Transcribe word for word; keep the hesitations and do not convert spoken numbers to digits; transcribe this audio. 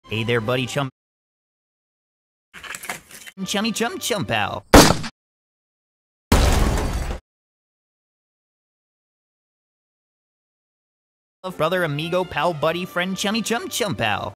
Hey there, buddy chum. Chummy chum chum pal. Brother, amigo, pal, buddy, friend, chummy chum chum pal.